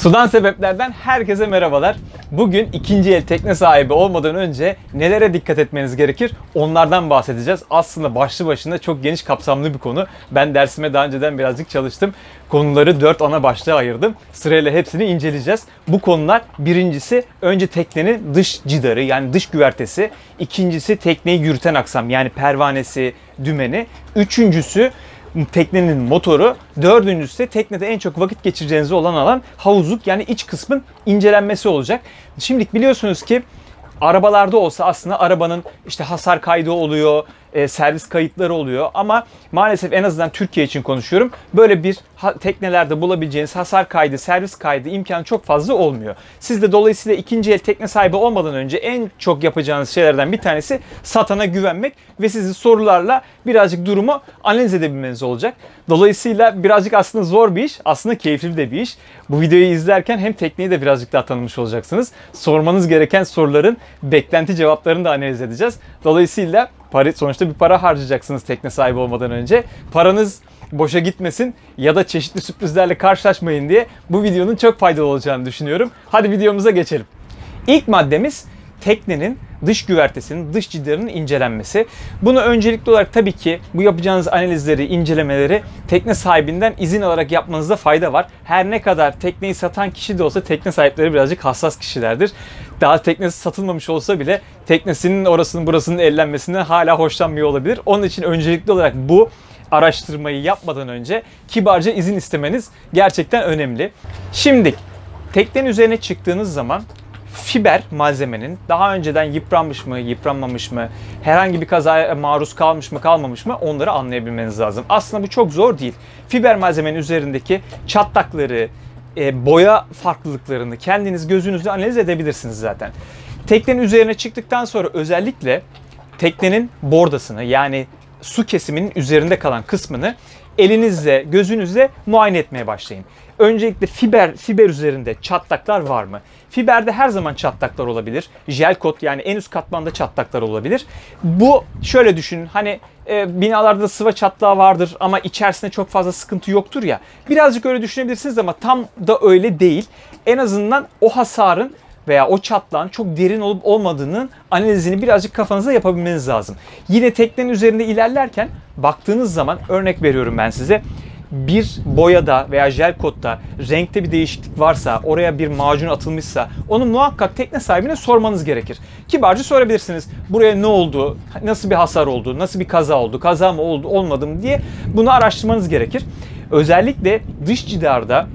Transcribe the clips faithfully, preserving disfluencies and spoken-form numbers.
Sudan sebeplerden herkese merhabalar. Bugün ikinci el tekne sahibi olmadan önce nelere dikkat etmeniz gerekir? Onlardan bahsedeceğiz. Aslında başlı başına çok geniş kapsamlı bir konu. Ben dersime daha önceden birazcık çalıştım. Konuları dört ana başlığa ayırdım. Sırayla hepsini inceleyeceğiz. Bu konular birincisi önce teknenin dış cidarı yani dış güvertesi. İkincisi tekneyi yürüten aksam yani pervanesi, dümeni. Üçüncüsü teknenin motoru, dördüncüsü de teknede en çok vakit geçireceğiniz olan alan havuzluk yani iç kısmın incelenmesi olacak. Şimdi biliyorsunuz ki arabalarda olsa aslında arabanın işte hasar kaydı oluyor, e, servis kayıtları oluyor ama maalesef en azından Türkiye için konuşuyorum. Böyle bir teknelerde bulabileceğiniz hasar kaydı, servis kaydı imkanı çok fazla olmuyor. Siz de dolayısıyla ikinci el tekne sahibi olmadan önce en çok yapacağınız şeylerden bir tanesi satana güvenmek ve sizi sorularla birazcık durumu analiz edebilmeniz olacak. Dolayısıyla birazcık aslında zor bir iş, aslında keyifli de bir iş. Bu videoyu izlerken hem tekneyi de birazcık daha tanımış olacaksınız. Sormanız gereken soruların beklenti cevaplarını da analiz edeceğiz. Dolayısıyla para, sonuçta bir para harcayacaksınız tekne sahibi olmadan önce. Paranız boşa gitmesin ya da çeşitli sürprizlerle karşılaşmayın diye bu videonun çok faydalı olacağını düşünüyorum. Hadi videomuza geçelim. İlk maddemiz teknenin dış güvertesinin, dış cidarının incelenmesi. Bunu öncelikli olarak tabii ki bu yapacağınız analizleri, incelemeleri tekne sahibinden izin alarak yapmanızda fayda var. Her ne kadar tekneyi satan kişi de olsa tekne sahipleri birazcık hassas kişilerdir. Daha teknesi satılmamış olsa bile teknesinin orasının burasının ellenmesinden hala hoşlanmıyor olabilir. Onun için öncelikli olarak bu araştırmayı yapmadan önce kibarca izin istemeniz gerçekten önemli. Şimdi teknenin üzerine çıktığınız zaman fiber malzemenin daha önceden yıpranmış mı, yıpranmamış mı, herhangi bir kazaya maruz kalmış mı, kalmamış mı onları anlayabilmeniz lazım. Aslında bu çok zor değil. Fiber malzemenin üzerindeki çatlakları, e, boya farklılıklarını kendiniz gözünüzle analiz edebilirsiniz zaten. Teknenin üzerine çıktıktan sonra özellikle teknenin bordasını yani su kesiminin üzerinde kalan kısmını elinizle, gözünüzle muayene etmeye başlayın. Öncelikle fiber fiber üzerinde çatlaklar var mı? Fiberde her zaman çatlaklar olabilir. Jel kot yani en üst katmanda çatlaklar olabilir. Bu şöyle düşünün hani e, binalarda sıva çatlağı vardır ama içerisinde çok fazla sıkıntı yoktur ya. Birazcık öyle düşünebilirsiniz ama tam da öyle değil. En azından o hasarın veya o çatlağın çok derin olup olmadığının analizini birazcık kafanızda yapabilmeniz lazım. Yine teknenin üzerinde ilerlerken baktığınız zaman örnek veriyorum ben size. Bir boyada veya jel kotta renkte bir değişiklik varsa, oraya bir macun atılmışsa onu muhakkak tekne sahibine sormanız gerekir. Kibarca sorabilirsiniz. Buraya ne oldu? Nasıl bir hasar oldu? Nasıl bir kaza oldu? Kaza mı oldu? Olmadı mı diye bunu araştırmanız gerekir. Özellikle dış cidarda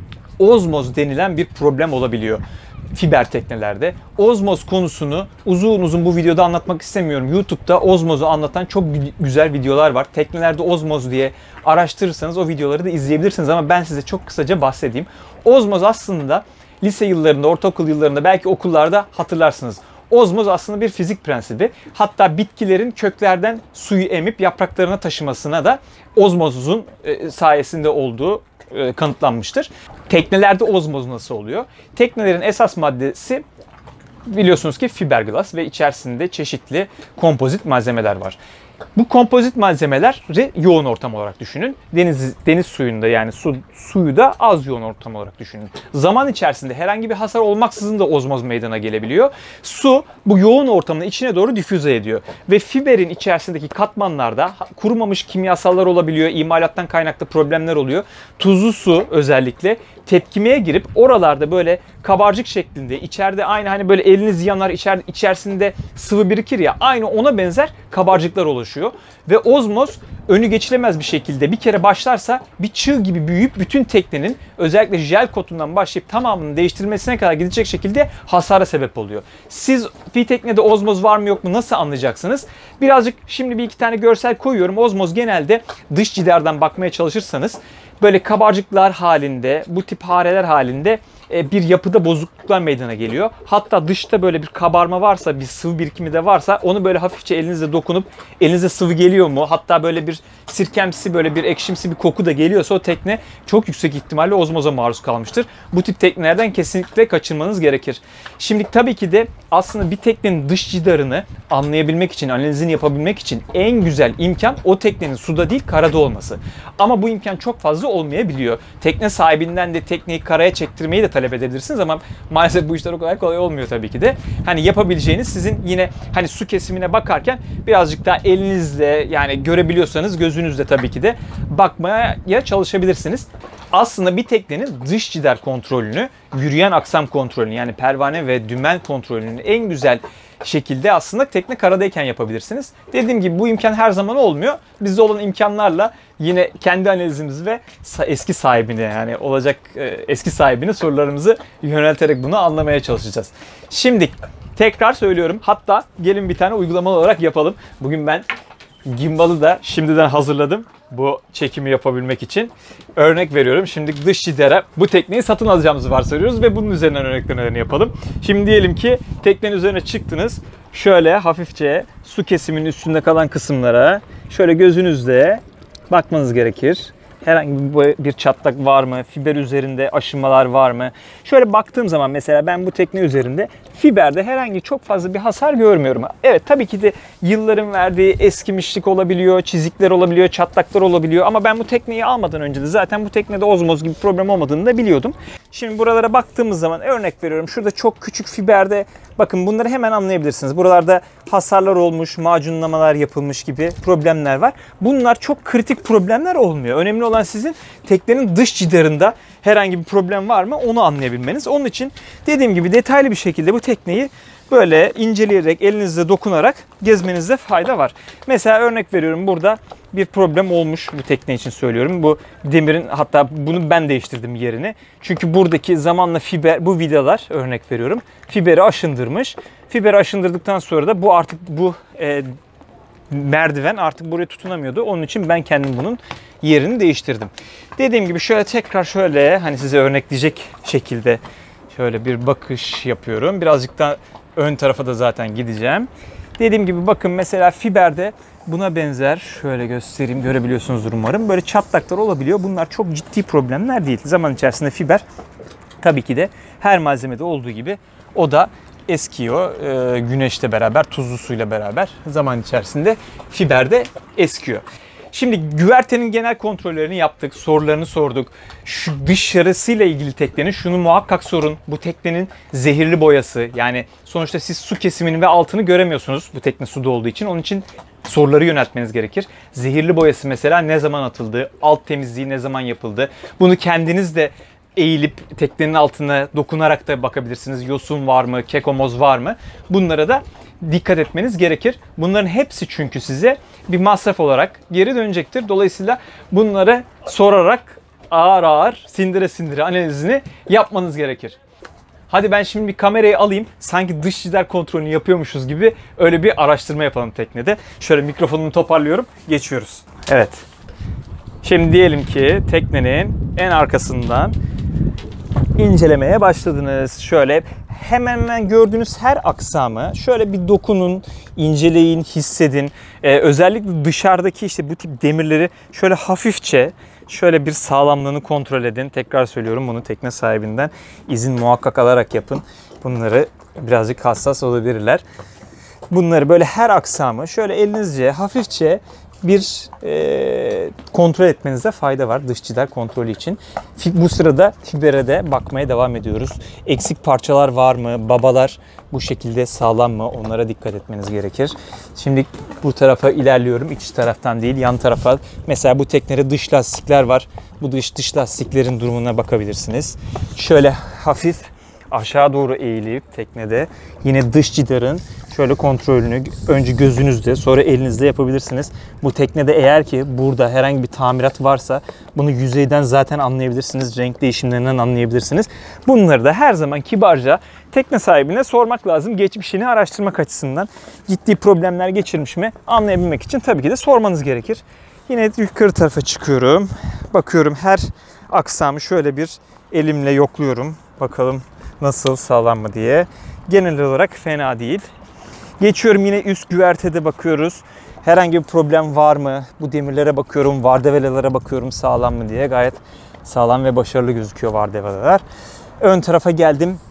ozmoz denilen bir problem olabiliyor. Fiber teknelerde. Ozmoz konusunu uzun uzun bu videoda anlatmak istemiyorum. YouTube'da ozmozu anlatan çok güzel videolar var. Teknelerde ozmoz diye araştırırsanız o videoları da izleyebilirsiniz ama ben size çok kısaca bahsedeyim. Ozmoz aslında lise yıllarında, ortaokul yıllarında belki okullarda hatırlarsınız. Ozmoz aslında bir fizik prensibi. Hatta bitkilerin köklerden suyu emip yapraklarına taşımasına da ozmozun sayesinde olduğu kanıtlanmıştır. Teknelerde ozmoz nasıl oluyor? Teknelerin esas maddesi biliyorsunuz ki fiberglass ve içerisinde çeşitli kompozit malzemeler var. Bu kompozit malzemeleri yoğun ortam olarak düşünün. Deniz deniz suyunda yani su suyu da az yoğun ortam olarak düşünün. Zaman içerisinde herhangi bir hasar olmaksızın da ozmoz meydana gelebiliyor. Su bu yoğun ortamın içine doğru difüze ediyor ve fiberin içerisindeki katmanlarda kurumamış kimyasallar olabiliyor, imalattan kaynaklı problemler oluyor. Tuzlu su özellikle tepkimeye girip oralarda böyle kabarcık şeklinde içeride aynı hani böyle eliniz yanar içer, içerisinde sıvı birikir ya aynı ona benzer kabarcıklar oluşuyor. Ve ozmoz önü geçilemez bir şekilde bir kere başlarsa bir çığ gibi büyüyüp bütün teknenin özellikle jel kotundan başlayıp tamamının değiştirilmesine kadar gidecek şekilde hasara sebep oluyor. Siz bir teknede ozmoz var mı yok mu nasıl anlayacaksınız? Birazcık şimdi bir iki tane görsel koyuyorum. Ozmoz genelde dış cidardan bakmaya çalışırsanız böyle kabarcıklar halinde, bu tip hareler halinde bir yapıda bozukluklar meydana geliyor. Hatta dışta böyle bir kabarma varsa, bir sıvı birikimi de varsa onu böyle hafifçe elinizle dokunup elinize sıvı geliyor mu? Hatta böyle bir sirkemsi, böyle bir ekşimsi bir koku da geliyorsa o tekne çok yüksek ihtimalle ozmoza maruz kalmıştır. Bu tip teknelerden kesinlikle kaçınmanız gerekir. Şimdi tabii ki de aslında bir teknenin dış cidarını anlayabilmek için, analizini yapabilmek için en güzel imkan o teknenin suda değil karada olması. Ama bu imkan çok fazla olmayabiliyor. Tekne sahibinden de tekneyi karaya çektirmeyi de talep talep edebilirsiniz ama maalesef bu işler o kadar kolay olmuyor tabii ki de. Hani yapabileceğiniz sizin yine hani su kesimine bakarken birazcık daha elinizle yani görebiliyorsanız gözünüzle tabii ki de bakmaya çalışabilirsiniz. Aslında bir teknenin dış cider kontrolünü, yürüyen aksam kontrolünü yani pervane ve dümen kontrolünün en güzel şekilde aslında tekne karadayken yapabilirsiniz. Dediğim gibi bu imkan her zaman olmuyor. Bizde olan imkanlarla yine kendi analizimizi ve eski sahibine yani olacak eski sahibine sorularımızı yönelterek bunu anlamaya çalışacağız. Şimdi tekrar söylüyorum. Hatta gelin bir tane uygulamalı olarak yapalım. Bugün ben gimbal'ı da şimdiden hazırladım. Bu çekimi yapabilmek için örnek veriyorum. Şimdi dış cidere bu tekneyi satın alacağımızı varsayıyoruz ve bunun üzerinden örneklemelerini yapalım. Şimdi diyelim ki teknenin üzerine çıktınız. Şöyle hafifçe su kesiminin üstünde kalan kısımlara şöyle gözünüzle bakmanız gerekir. Herhangi bir çatlak var mı? Fiber üzerinde aşınmalar var mı? Şöyle baktığım zaman mesela ben bu tekne üzerinde fiberde herhangi çok fazla bir hasar görmüyorum. Evet tabii ki de yılların verdiği eskimişlik olabiliyor, çizikler olabiliyor, çatlaklar olabiliyor. Ama ben bu tekneyi almadan önce de zaten bu teknede ozmoz gibi problem olmadığını da biliyordum. Şimdi buralara baktığımız zaman örnek veriyorum. Şurada çok küçük fiberde bakın bunları hemen anlayabilirsiniz. Buralarda hasarlar olmuş, macunlamalar yapılmış gibi problemler var. Bunlar çok kritik problemler olmuyor. Önemli olan sizin teknenin dış cidarında herhangi bir problem var mı onu anlayabilmeniz. Onun için dediğim gibi detaylı bir şekilde bu tekneyi böyle inceleyerek, elinizle dokunarak gezmenizde fayda var. Mesela örnek veriyorum burada bir problem olmuş bu tekne için söylüyorum. Bu demirin hatta bunu ben değiştirdim yerini. Çünkü buradaki zamanla fiber bu vidalar örnek veriyorum. Fiberi aşındırmış. Fiberi aşındırdıktan sonra da bu artık bu e, merdiven artık buraya tutunamıyordu. Onun için ben kendim bunun yerini değiştirdim. Dediğim gibi şöyle tekrar şöyle hani size örnekleyecek şekilde şöyle bir bakış yapıyorum. Birazcık da ön tarafa da zaten gideceğim. Dediğim gibi bakın mesela fiberde buna benzer şöyle göstereyim görebiliyorsunuzdur umarım. Böyle çatlaklar olabiliyor. Bunlar çok ciddi problemler değil. Zaman içerisinde fiber tabii ki de her malzemede olduğu gibi o da eskiyor. Ee, güneşle beraber, tuzlu suyla beraber zaman içerisinde fiber de eskiyor. Şimdi güvertenin genel kontrollerini yaptık, sorularını sorduk. Şu dışarısıyla ilgili teknenin şunu muhakkak sorun. Bu teknenin zehirli boyası. Yani sonuçta siz su kesimini ve altını göremiyorsunuz bu tekne suda olduğu için. Onun için soruları yöneltmeniz gerekir. Zehirli boyası mesela ne zaman atıldı, alt temizliği ne zaman yapıldı. Bunu kendiniz de eğilip teknenin altına dokunarak da bakabilirsiniz. Yosun var mı, kekomoz var mı? Bunlara da dikkat etmeniz gerekir. Bunların hepsi çünkü size bir masraf olarak geri dönecektir. Dolayısıyla bunları sorarak ağır ağır sindire sindire analizini yapmanız gerekir. Hadi ben şimdi bir kamerayı alayım. Sanki dış cider kontrolünü yapıyormuşuz gibi öyle bir araştırma yapalım teknede. Şöyle mikrofonumu toparlıyorum. Geçiyoruz. Evet. Şimdi diyelim ki teknenin en arkasından incelemeye başladınız. Şöyle hemen hemen gördüğünüz her aksamı şöyle bir dokunun, inceleyin, hissedin. Ee, özellikle dışarıdaki işte bu tip demirleri şöyle hafifçe şöyle bir sağlamlığını kontrol edin. Tekrar söylüyorum bunu tekne sahibinden izin muhakkak alarak yapın. Bunları birazcık hassas olabilirler. Bunları böyle her aksamı şöyle elinizce hafifçe bir e, kontrol etmenizde fayda var dış cider kontrolü için. Bu sırada fibere de bakmaya devam ediyoruz. Eksik parçalar var mı? Babalar bu şekilde sağlam mı? Onlara dikkat etmeniz gerekir. Şimdi bu tarafa ilerliyorum. İç taraftan değil, yan tarafa. Mesela bu teknede dış lastikler var. Bu dış dış lastiklerin durumuna bakabilirsiniz. Şöyle hafif aşağı doğru eğilip teknede yine dış cidarın şöyle kontrolünü önce gözünüzde sonra elinizde yapabilirsiniz. Bu teknede eğer ki burada herhangi bir tamirat varsa bunu yüzeyden zaten anlayabilirsiniz. Renk değişimlerinden anlayabilirsiniz. Bunları da her zaman kibarca tekne sahibine sormak lazım. Geçmişini araştırmak açısından ciddi problemler geçirmiş mi anlayabilmek için tabii ki de sormanız gerekir. Yine yukarı tarafa çıkıyorum. Bakıyorum her aksamı şöyle bir elimle yokluyorum. Bakalım nasıl, sağlam mı diye. Genel olarak fena değil. Geçiyorum yine üst güvertede bakıyoruz. Herhangi bir problem var mı? Bu demirlere bakıyorum, vardevelalara bakıyorum sağlam mı diye. Gayet sağlam ve başarılı gözüküyor vardevelalar. Ön tarafa geldim.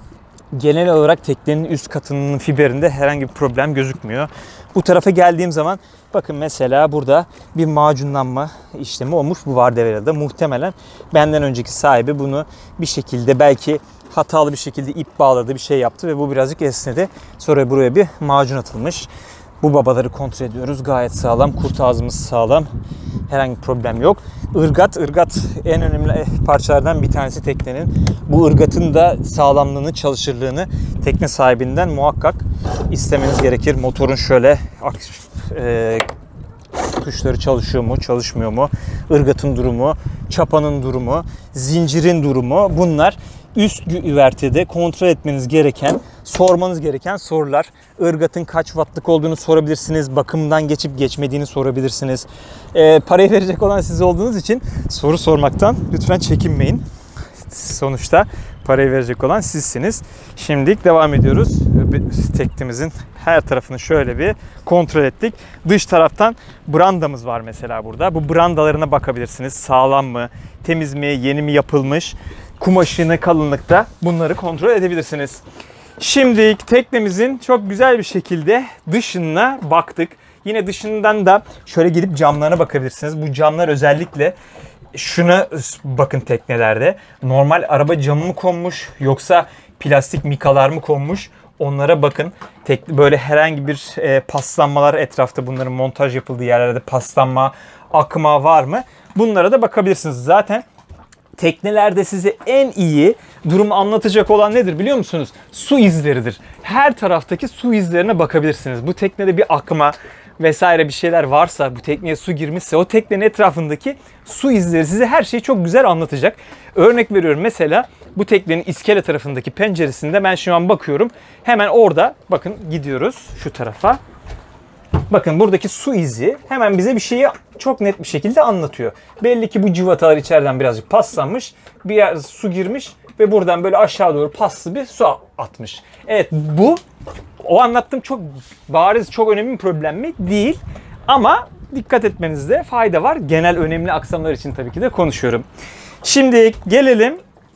genel olarak teknenin üst katının fiberinde herhangi bir problem gözükmüyor. Bu tarafa geldiğim zaman bakın mesela burada bir macunlanma işlemi olmuş bu Vardevera'da. Muhtemelen benden önceki sahibi bunu bir şekilde belki hatalı bir şekilde ip bağladı, bir şey yaptı ve bu birazcık esnedi. Sonra buraya bir macun atılmış. Bu babaları kontrol ediyoruz. Gayet sağlam. Kurt ağzımız sağlam. Herhangi bir problem yok. Irgat, ırgat en önemli parçalardan bir tanesi teknenin. Bu ırgatın da sağlamlığını, çalışırlığını tekne sahibinden muhakkak istemeniz gerekir. Motorun şöyle e, tuşları çalışıyor mu, çalışmıyor mu? Irgatın durumu, çapanın durumu, zincirin durumu, bunlar üst güvertede kontrol etmeniz gereken, sormanız gereken sorular. Irgatın kaç wattlık olduğunu sorabilirsiniz. Bakımdan geçip geçmediğini sorabilirsiniz. E, parayı verecek olan siz olduğunuz için soru sormaktan lütfen çekinmeyin. Sonuçta parayı verecek olan sizsiniz. Şimdi devam ediyoruz. Teknemizin her tarafını şöyle bir kontrol ettik. Dış taraftan brandamız var mesela burada. Bu brandalarına bakabilirsiniz. Sağlam mı, temiz mi, yeni mi yapılmış? Kumaşını, kalınlıkta bunları kontrol edebilirsiniz. Şimdi teknemizin çok güzel bir şekilde dışına baktık. Yine dışından da şöyle gidip camlarına bakabilirsiniz. Bu camlar özellikle şuna bakın teknelerde. Normal araba camı mı konmuş yoksa plastik mikalar mı konmuş? Onlara bakın. Tek, böyle herhangi bir e, paslanmalar etrafta, bunların montaj yapıldığı yerlerde paslanma, akma var mı? Bunlara da bakabilirsiniz. Zaten teknelerde size en iyi durumu anlatacak olan nedir biliyor musunuz? Su izleridir. Her taraftaki su izlerine bakabilirsiniz. Bu teknede bir akma vesaire bir şeyler varsa, bu tekneye su girmişse o teknenin etrafındaki su izleri size her şeyi çok güzel anlatacak. Örnek veriyorum, mesela bu teknenin iskele tarafındaki penceresinde ben şu an bakıyorum. Hemen orada bakın, gidiyoruz şu tarafa. Bakın buradaki su izi hemen bize bir şeyi çok net bir şekilde anlatıyor. Belli ki bu cıvatalar içeriden birazcık paslanmış, bir yer su girmiş ve buradan böyle aşağı doğru paslı bir su atmış. Evet, bu o anlattığım çok bariz, çok önemli bir problem mi? Değil. Ama dikkat etmenizde fayda var. Genel önemli aksamlar için tabii ki de konuşuyorum. Şimdi gelelim.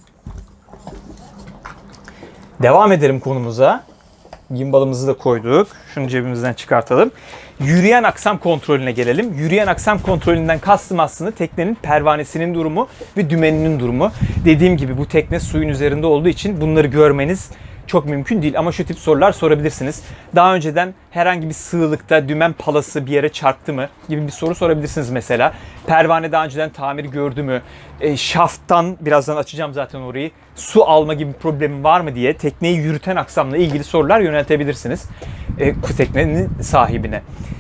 Devam edelim konumuza. Gimbalımızı da koyduk. Şunu cebimizden çıkartalım. Yürüyen aksam kontrolüne gelelim. Yürüyen aksam kontrolünden kastım aslında teknenin pervanesinin durumu ve dümeninin durumu. Dediğim gibi bu tekne suyun üzerinde olduğu için bunları görmeniz çok mümkün değil. Ama şu tip sorular sorabilirsiniz. Daha önceden herhangi bir sığlıkta dümen palası bir yere çarptı mı gibi bir soru sorabilirsiniz mesela. Pervane daha önceden tamir gördü mü? E, şafttan, birazdan açacağım zaten orayı, su alma gibi bir problemi var mı diye tekneyi yürüten aksamla ilgili sorular yöneltebilirsiniz e, teknenin sahibine.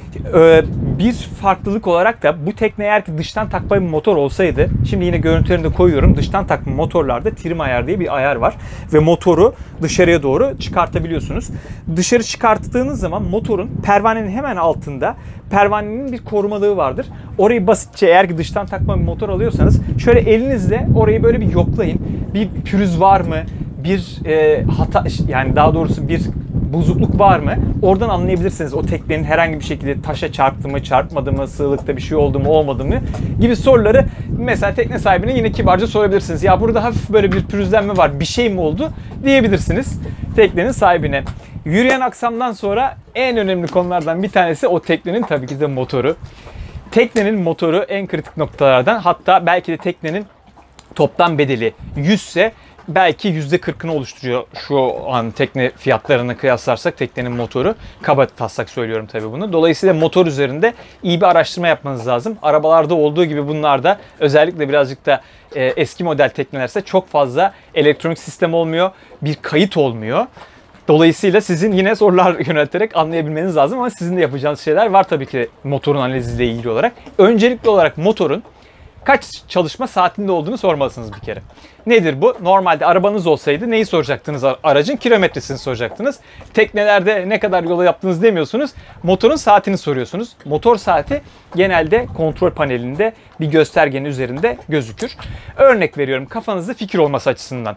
E, bir farklılık olarak da bu tekne eğer ki dıştan takma bir motor olsaydı, şimdi yine görüntülerini de koyuyorum, dıştan takma motorlarda trim ayar diye bir ayar var ve motoru dışarıya doğru çıkartabiliyorsunuz. Dışarı çıkarttığınız zaman motorun pervanenin hemen altında pervanenin bir korumalığı vardır. Orayı basitçe, eğer ki dıştan takma bir motor alıyorsanız, şöyle elinizle orayı böyle bir yoklayın. Bir pürüz var mı? Bir e, hata, yani daha doğrusu bir bozukluk var mı? Oradan anlayabilirsiniz o teknenin herhangi bir şekilde taşa çarptı mı, çarpmadı mı, sığlıkta bir şey oldu mu, olmadı mı gibi soruları mesela tekne sahibine yine kibarca sorabilirsiniz. Ya burada hafif böyle bir pürüzlenme var, bir şey mi oldu diyebilirsiniz teknenin sahibine. Yürüyen aksamdan sonra en önemli konulardan bir tanesi o teknenin tabii ki de motoru. Teknenin motoru en kritik noktalardan, hatta belki de teknenin toptan bedeli yüz ise belki yüzde kırkını oluşturuyor şu an tekne fiyatlarına kıyaslarsak teknenin motoru. Kaba taslak söylüyorum tabii bunu. Dolayısıyla motor üzerinde iyi bir araştırma yapmanız lazım. Arabalarda olduğu gibi bunlarda özellikle birazcık da e, eski model teknelerse çok fazla elektronik sistem olmuyor. Bir kayıt olmuyor. Dolayısıyla sizin yine sorular yönelterek anlayabilmeniz lazım ama sizin de yapacağınız şeyler var tabii ki motorun analiziyle ilgili olarak. Öncelikli olarak motorun kaç çalışma saatinde olduğunu sormalısınız bir kere. Nedir bu? Normalde arabanız olsaydı neyi soracaktınız? Aracın kilometresini soracaktınız. Teknelerde ne kadar yola yaptınız demiyorsunuz. Motorun saatini soruyorsunuz. Motor saati genelde kontrol panelinde bir göstergenin üzerinde gözükür. Örnek veriyorum kafanızda fikir olması açısından.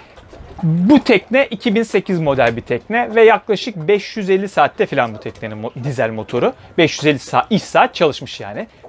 Bu tekne iki bin sekiz model bir tekne ve yaklaşık beş yüz elli saatte falan bu teknenin dizel motoru. beş yüz elli saat, iş saat çalışmış yani.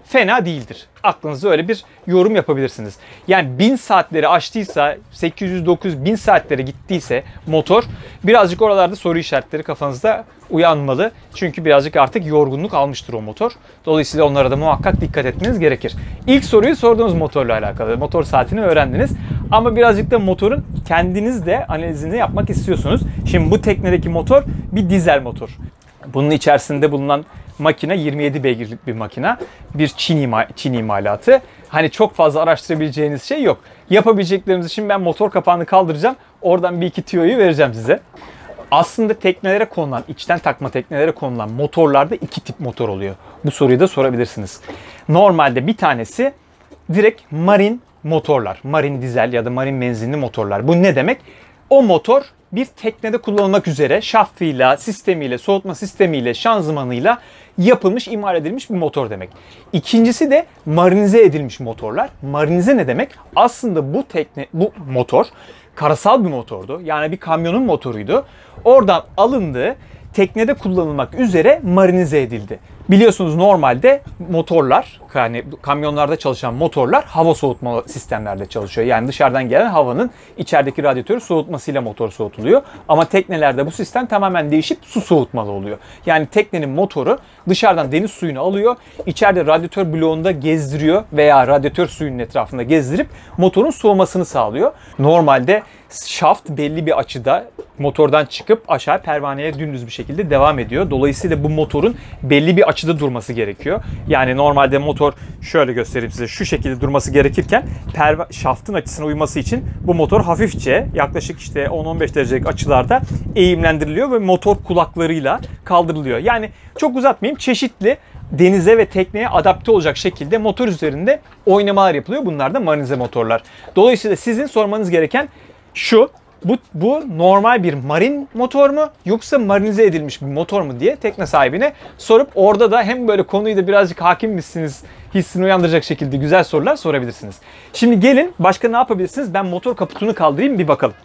fena değildir. Aklınızda öyle bir yorum yapabilirsiniz. Yani bin saatleri aştıysa, sekiz yüz dokuz yüz bin saatlere gittiyse motor, birazcık oralarda soru işaretleri kafanızda uyanmalı. Çünkü birazcık artık yorgunluk almıştır o motor. Dolayısıyla onlara da muhakkak dikkat etmeniz gerekir. İlk soruyu sorduğunuz motorla alakalı. Motor saatini öğrendiniz. Ama birazcık da motorun kendiniz de analizini yapmak istiyorsunuz. Şimdi bu teknedeki motor bir dizel motor. Bunun içerisinde bulunan makine yirmi yedi beygirlik bir makine. Bir Çin, ima, Çin imalatı. Hani çok fazla araştırabileceğiniz şey yok. Yapabileceklerimiz için ben motor kapağını kaldıracağım. Oradan bir iki tüyoyu vereceğim size. Aslında teknelere konulan, içten takma teknelere konulan motorlarda iki tip motor oluyor. Bu soruyu da sorabilirsiniz. Normalde bir tanesi direkt marin motorlar. Marin dizel ya da marin benzinli motorlar. Bu ne demek? O motor bir teknede kullanılmak üzere şaftıyla, sistemiyle, soğutma sistemiyle, şanzımanıyla yapılmış, imal edilmiş bir motor demek. İkincisi de marinize edilmiş motorlar. Marinize ne demek? Aslında bu tekne, bu motor karasal bir motordu. Yani bir kamyonun motoruydu. Oradan alındı, teknede kullanılmak üzere marinize edildi. Biliyorsunuz normalde motorlar, yani kamyonlarda çalışan motorlar hava soğutma sistemlerde çalışıyor. Yani dışarıdan gelen havanın içerideki radyatörü soğutmasıyla motor soğutuluyor. Ama teknelerde bu sistem tamamen değişip su soğutmalı oluyor. Yani teknenin motoru dışarıdan deniz suyunu alıyor, içeride radyatör bloğunda gezdiriyor veya radyatör suyunun etrafında gezdirip motorun soğumasını sağlıyor. Normalde şaft belli bir açıda motordan çıkıp aşağı pervaneye dümdüz bir şekilde devam ediyor. Dolayısıyla bu motorun belli bir açıda durması gerekiyor. Yani normalde motor, şöyle göstereyim size, şu şekilde durması gerekirken şaftın açısına uyması için bu motor hafifçe yaklaşık işte on on beş derecelik açılarda eğimlendiriliyor ve motor kulaklarıyla kaldırılıyor. Yani çok uzatmayayım, çeşitli denize ve tekneye adapte olacak şekilde motor üzerinde oynamalar yapılıyor. Bunlar da marinize motorlar. Dolayısıyla sizin sormanız gereken şu: Bu, bu normal bir marin motor mu yoksa marinize edilmiş bir motor mu diye tekne sahibine sorup orada da hem böyle konuyu da birazcık hakim misiniz hissini uyandıracak şekilde güzel sorular sorabilirsiniz. Şimdi gelin başka ne yapabilirsiniz? Ben motor kaputunu kaldırayım, bir bakalım.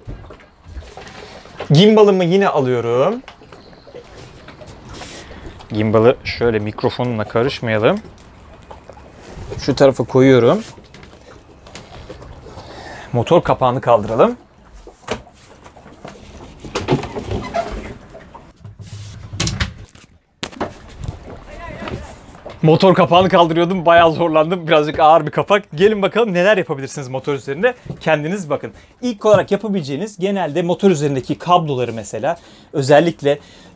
Gimbal'ımı yine alıyorum. Gimbal'ı şöyle mikrofonla karışmayalım. Şu tarafa koyuyorum. Motor kapağını kaldıralım. Motor kapağını kaldırıyordum. Bayağı zorlandım. Birazcık ağır bir kapak. Gelin bakalım neler yapabilirsiniz motor üzerinde. Kendiniz bakın. İlk olarak yapabileceğiniz, genelde motor üzerindeki kabloları mesela, özellikle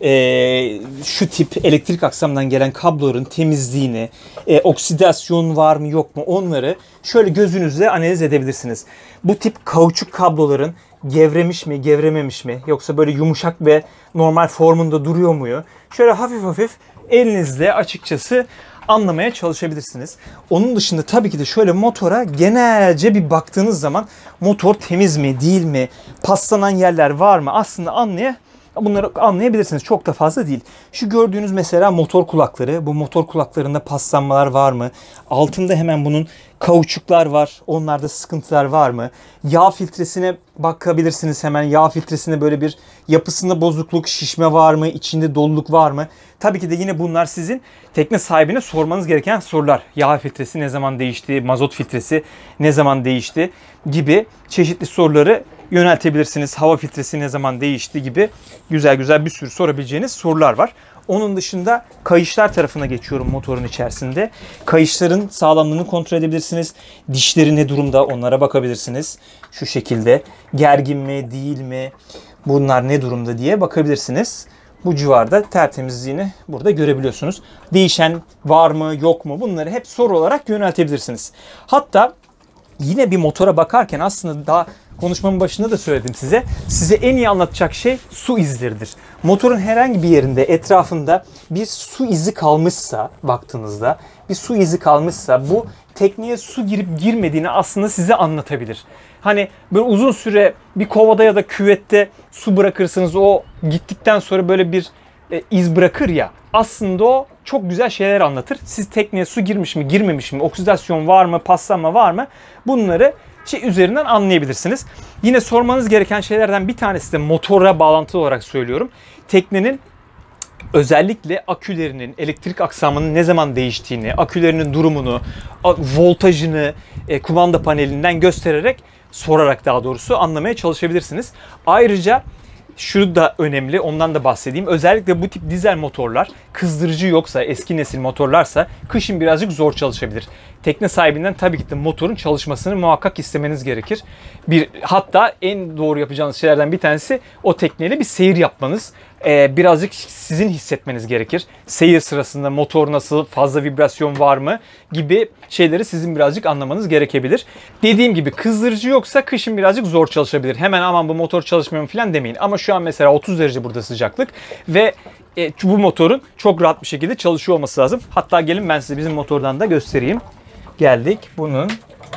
e, şu tip elektrik aksamından gelen kabloların temizliğini, e, oksidasyon var mı yok mu, onları şöyle gözünüzle analiz edebilirsiniz. Bu tip kauçuk kabloların gevremiş mi, gevrememiş mi, yoksa böyle yumuşak ve normal formunda duruyor mu? Şöyle hafif hafif elinizle açıkçası anlamaya çalışabilirsiniz. Onun dışında tabii ki de şöyle motora genelce bir baktığınız zaman motor temiz mi, değil mi, paslanan yerler var mı, aslında anlaya bunları anlayabilirsiniz. Çok da fazla değil. Şu gördüğünüz mesela motor kulakları. Bu motor kulaklarında paslanmalar var mı? Altında hemen bunun kauçuklar var. Onlarda sıkıntılar var mı? Yağ filtresine bakabilirsiniz hemen. Yağ filtresinde böyle bir yapısında bozukluk, şişme var mı? İçinde doluluk var mı? Tabii ki de yine bunlar sizin tekne sahibine sormanız gereken sorular. Yağ filtresi ne zaman değişti? Mazot filtresi ne zaman değişti? Gibi çeşitli soruları yöneltebilirsiniz. Hava filtresi ne zaman değişti gibi güzel güzel bir sürü sorabileceğiniz sorular var. Onun dışında kayışlar tarafına geçiyorum motorun içerisinde. Kayışların sağlamlığını kontrol edebilirsiniz. Dişleri ne durumda, onlara bakabilirsiniz. Şu şekilde gergin mi, değil mi, bunlar ne durumda diye bakabilirsiniz. Bu civarda tertemizliğini burada görebiliyorsunuz. Değişen var mı, yok mu, bunları hep soru olarak yöneltebilirsiniz. Hatta yine bir motora bakarken aslında daha konuşmamın başında da söyledim size. Size en iyi anlatacak şey su izleridir. Motorun herhangi bir yerinde, etrafında bir su izi kalmışsa, baktığınızda bir su izi kalmışsa, bu tekneye su girip girmediğini aslında size anlatabilir. Hani böyle uzun süre bir kovada ya da küvette su bırakırsınız, o gittikten sonra böyle bir e, iz bırakır ya, aslında o çok güzel şeyler anlatır. Siz tekneye su girmiş mi, girmemiş mi, oksidasyon var mı, paslanma var mı, bunları şey üzerinden anlayabilirsiniz. Yine sormanız gereken şeylerden bir tanesi de motora bağlantılı olarak söylüyorum. Teknenin özellikle akülerinin, elektrik aksamının ne zaman değiştiğini, akülerinin durumunu, voltajını e, kumanda panelinden göstererek, sorarak daha doğrusu anlamaya çalışabilirsiniz. Ayrıca şu da önemli, ondan da bahsedeyim. Özellikle bu tip dizel motorlar kızdırıcı yoksa, eski nesil motorlarsa kışın birazcık zor çalışabilir. Tekne sahibinden tabii ki de motorun çalışmasını muhakkak istemeniz gerekir. Bir, hatta en doğru yapacağınız şeylerden bir tanesi o tekneyle bir seyir yapmanız. Ee, birazcık sizin hissetmeniz gerekir. Seyir sırasında motor nasıl, fazla vibrasyon var mı gibi şeyleri sizin birazcık anlamanız gerekebilir. Dediğim gibi kızdırıcı yoksa kışın birazcık zor çalışabilir. Hemen aman bu motor çalışmıyor mu falan demeyin. Ama şu an mesela otuz derece burada sıcaklık ve e, bu motorun çok rahat bir şekilde çalışıyor olması lazım. Hatta gelin ben size bizim motordan da göstereyim. Geldik bunun.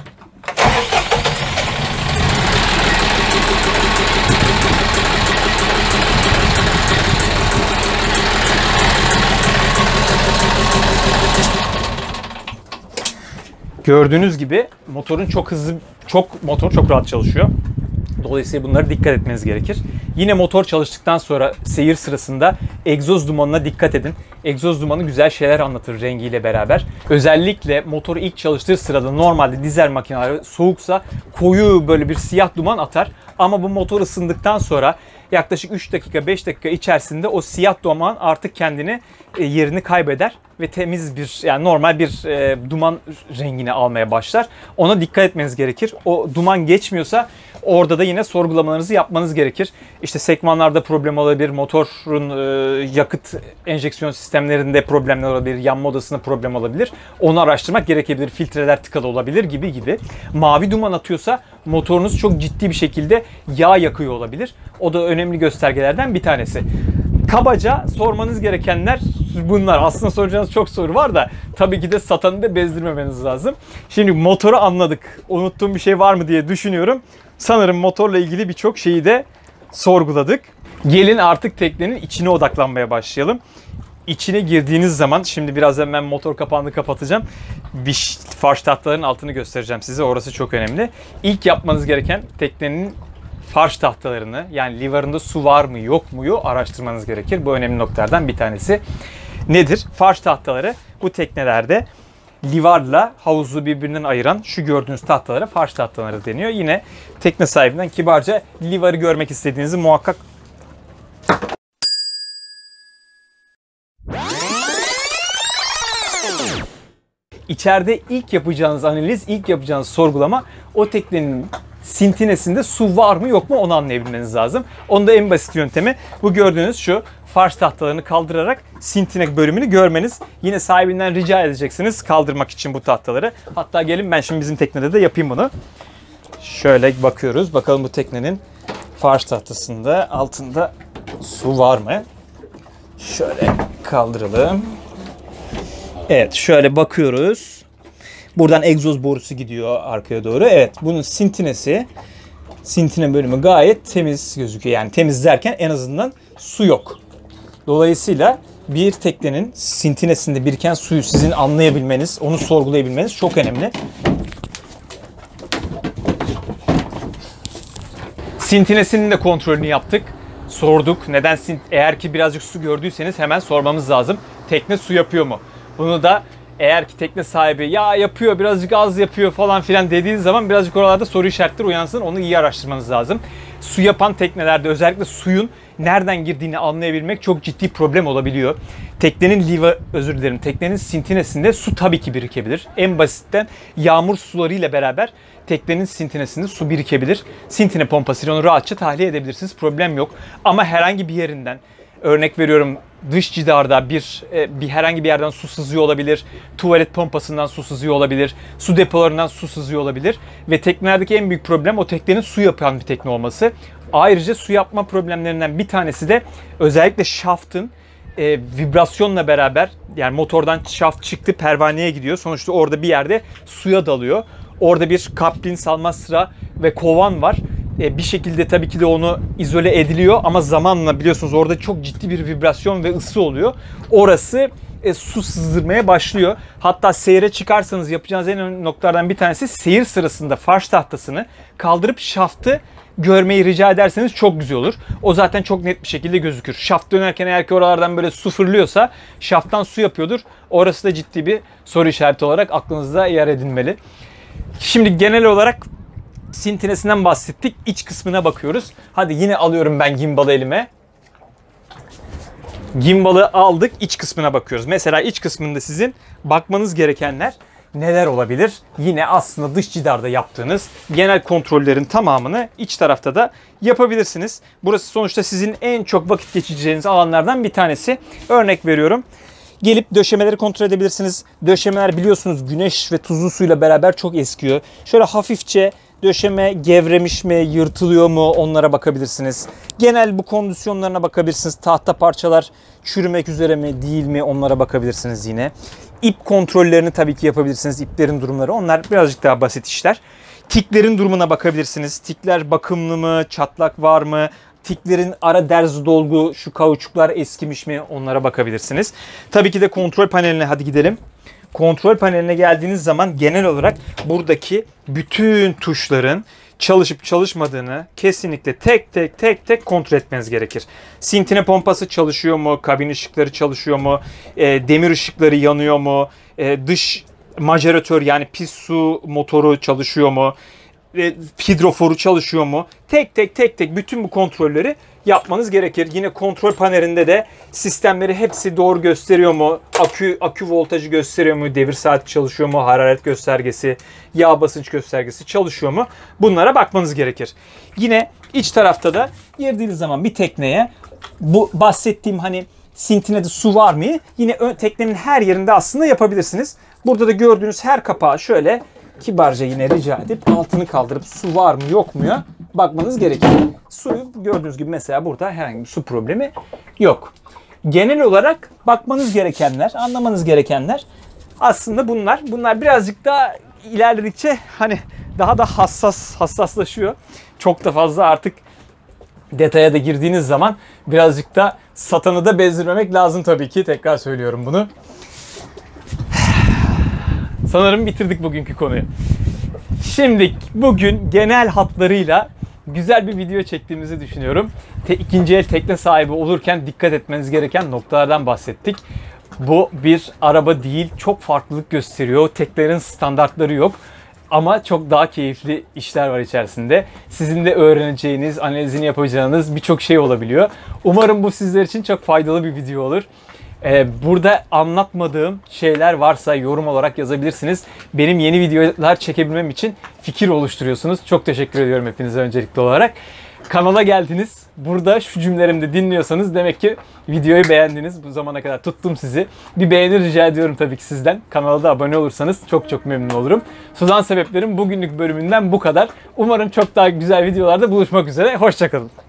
Gördüğünüz gibi motorun çok hızlı, çok motor çok rahat çalışıyor. Dolayısıyla bunlara dikkat etmeniz gerekir. Yine motor çalıştıktan sonra seyir sırasında egzoz dumanına dikkat edin. Egzoz dumanı güzel şeyler anlatır rengiyle beraber. Özellikle motoru ilk çalıştığı sırada normalde dizel makineler soğuksa koyu böyle bir siyah duman atar. Ama bu motor ısındıktan sonra yaklaşık üç dakika beş dakika içerisinde o siyah duman artık kendini yerini kaybeder ve temiz bir, yani normal bir e, duman rengini almaya başlar. Ona dikkat etmeniz gerekir. O duman geçmiyorsa orada da yine sorgulamalarınızı yapmanız gerekir. İşte sekmanlarda problem olabilir, motorun e, yakıt enjeksiyon sistemlerinde problemler olabilir, yanma odasında problem olabilir. Onu araştırmak gerekebilir, filtreler tıkalı olabilir gibi gibi. Mavi duman atıyorsa motorunuz çok ciddi bir şekilde yağ yakıyor olabilir. O da önemli göstergelerden bir tanesi. Kabaca sormanız gerekenler bunlar. Aslında soracağınız çok soru var da tabii ki de satanı da bezdirmemeniz lazım. Şimdi motoru anladık. Unuttuğum bir şey var mı diye düşünüyorum. Sanırım motorla ilgili birçok şeyi de sorguladık. Gelin artık teknenin içine odaklanmaya başlayalım. İçine girdiğiniz zaman, şimdi birazdan ben motor kapağını kapatacağım. Bir farş tahtalarının altını göstereceğim size. Orası çok önemli. İlk yapmanız gereken teknenin farş tahtalarını, yani livarında su var mı yok muyu araştırmanız gerekir. Bu önemli noktalardan bir tanesi. Nedir? Farş tahtaları bu teknelerde livarla havuzu birbirinden ayıran şu gördüğünüz tahtalara farş tahtaları deniyor. Yine tekne sahibinden kibarca livarı görmek istediğinizi muhakkak İçeride ilk yapacağınız analiz, ilk yapacağınız sorgulama o teknenin sintinesinde su var mı yok mu onu anlayabilmeniz lazım. Onun da en basit yöntemi bu gördüğünüz şu farş tahtalarını kaldırarak sintine bölümünü görmeniz. Yine sahibinden rica edeceksiniz kaldırmak için bu tahtaları. Hatta gelin ben şimdi bizim teknede de yapayım bunu. Şöyle bakıyoruz. Bakalım bu teknenin farş tahtasında altında su var mı? Şöyle kaldıralım. Evet, şöyle bakıyoruz. Buradan egzoz borusu gidiyor arkaya doğru. Evet, bunun sintinesi, sintine bölümü gayet temiz gözüküyor. Yani temiz derken en azından su yok. Dolayısıyla bir teknenin sintinesinde biriken suyu sizin anlayabilmeniz, onu sorgulayabilmeniz çok önemli. Sintinesinin de kontrolünü yaptık. Sorduk. Neden sint eğer ki birazcık su gördüyseniz hemen sormamız lazım. Tekne su yapıyor mu? Bunu da eğer ki tekne sahibi ya yapıyor birazcık az yapıyor falan filan dediğiniz zaman birazcık oralarda soru işaretleri uyansın. Onu iyi araştırmanız lazım. Su yapan teknelerde özellikle suyun nereden girdiğini anlayabilmek çok ciddi problem olabiliyor. Teknenin liva, özür dilerim, teknenin sintinesinde su tabii ki birikebilir. En basitten yağmur sularıyla beraber teknenin sintinesinde su birikebilir. Sintine pompasıyla onu rahatça tahliye edebilirsiniz. Problem yok. Ama herhangi bir yerinden, örnek veriyorum, dış cidarda bir, bir herhangi bir yerden su sızıyor olabilir. Tuvalet pompasından su sızıyor olabilir. Su depolarından su sızıyor olabilir. Ve teknelerdeki en büyük problem o teknenin su yapan bir tekne olması. Ayrıca su yapma problemlerinden bir tanesi de özellikle şaftın e, vibrasyonla beraber, yani motordan şaft çıktı pervaneye gidiyor. Sonuçta orada bir yerde suya dalıyor. Orada bir kaplin, salmastra ve kovan var. Bir şekilde tabii ki de onu izole ediliyor ama zamanla biliyorsunuz orada çok ciddi bir vibrasyon ve ısı oluyor. Orası e, su sızdırmaya başlıyor. Hatta seyre çıkarsanız yapacağınız en önemli noktalardan bir tanesi seyir sırasında farş tahtasını kaldırıp şaftı görmeyi rica ederseniz çok güzel olur. O zaten çok net bir şekilde gözükür. Şaft dönerken eğer ki oralardan böyle su fırlıyorsa şafttan su yapıyordur. Orası da ciddi bir soru işareti olarak aklınızda yer edinmeli. Şimdi genel olarak sintinesinden bahsettik. İç kısmına bakıyoruz. Hadi yine alıyorum ben gimbalı elime. Gimbalı aldık, iç kısmına bakıyoruz. Mesela iç kısmında sizin bakmanız gerekenler neler olabilir? Yine aslında dış cidarda yaptığınız genel kontrollerin tamamını iç tarafta da yapabilirsiniz. Burası sonuçta sizin en çok vakit geçireceğiniz alanlardan bir tanesi. Örnek veriyorum. Gelip döşemeleri kontrol edebilirsiniz. Döşemeler biliyorsunuz güneş ve tuzlu suyla beraber çok eskiyor. Şöyle hafifçe döşeme gevremiş mi, yırtılıyor mu onlara bakabilirsiniz. Genel bu kondisyonlarına bakabilirsiniz. Tahta parçalar çürümek üzere mi değil mi onlara bakabilirsiniz yine. İp kontrollerini tabii ki yapabilirsiniz. İplerin durumları onlar birazcık daha basit işler. Tiklerin durumuna bakabilirsiniz. Tikler bakımlı mı, çatlak var mı? Tiklerin ara derz dolgu, şu kauçuklar eskimiş mi onlara bakabilirsiniz. Tabii ki de kontrol paneline hadi gidelim. Kontrol paneline geldiğiniz zaman genel olarak buradaki bütün tuşların çalışıp çalışmadığını kesinlikle tek tek tek tek kontrol etmeniz gerekir. Sintine pompası çalışıyor mu? Kabin ışıkları çalışıyor mu? E, demir ışıkları yanıyor mu? E, dış majeratör yani pis su motoru çalışıyor mu? E, hidroforu çalışıyor mu? Tek tek tek tek bütün bu kontrolleri yapmanız gerekir. Yine kontrol panelinde de sistemleri hepsi doğru gösteriyor mu? Akü akü voltajı gösteriyor mu? Devir saati çalışıyor mu? Hararet göstergesi, yağ basınç göstergesi çalışıyor mu? Bunlara bakmanız gerekir. Yine iç tarafta da girdiğiniz zaman bir tekneye bu bahsettiğim hani sintinede su var mı? Yine ön, teknenin her yerinde aslında yapabilirsiniz. Burada da gördüğünüz her kapağı şöyle kibarca yine rica edip altını kaldırıp su var mı yok mu ya bakmanız gerekir. Suyu gördüğünüz gibi mesela burada herhangi bir su problemi yok. Genel olarak bakmanız gerekenler, anlamanız gerekenler aslında bunlar. Bunlar birazcık daha ilerledikçe hani daha da hassas hassaslaşıyor. Çok da fazla artık detaya da girdiğiniz zaman birazcık da satanı da bezdirmemek lazım tabii ki. Tekrar söylüyorum bunu. Sanırım bitirdik bugünkü konuyu. Şimdi bugün genel hatlarıyla güzel bir video çektiğimizi düşünüyorum. Te, ikinci el tekne sahibi olurken dikkat etmeniz gereken noktalardan bahsettik. Bu bir araba değil, çok farklılık gösteriyor. Teknelerin standartları yok. Ama çok daha keyifli işler var içerisinde. Sizin de öğreneceğiniz, analizini yapacağınız birçok şey olabiliyor. Umarım bu sizler için çok faydalı bir video olur. Ee, burada anlatmadığım şeyler varsa yorum olarak yazabilirsiniz. Benim yeni videolar çekebilmem için fikir oluşturuyorsunuz. Çok teşekkür ediyorum hepinize öncelikli olarak. Kanala geldiniz. Burada şu cümlelerimi de dinliyorsanız demek ki videoyu beğendiniz. Bu zamana kadar tuttum sizi. Bir beğeni rica ediyorum tabii ki sizden. Kanala da abone olursanız çok çok memnun olurum. Sudan Sebeplerim bugünlük bölümünden bu kadar. Umarım çok daha güzel videolarda buluşmak üzere. Hoşça kalın.